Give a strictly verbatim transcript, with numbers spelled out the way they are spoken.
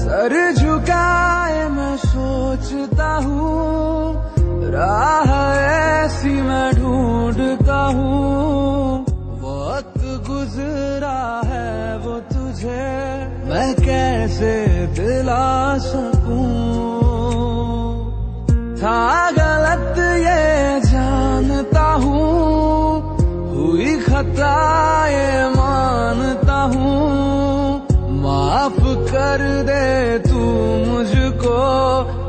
Sir झुकाए मैं सोचता हूँ, राह ऐसी मैं ढूंढता हूँ। वक्त गुजरा है वो तुझे मैं कैसे दिला सकूं। था गलत ये जानता हूँ, हुई खता ये मानता हूँ। माफ कर दे तू मुझको,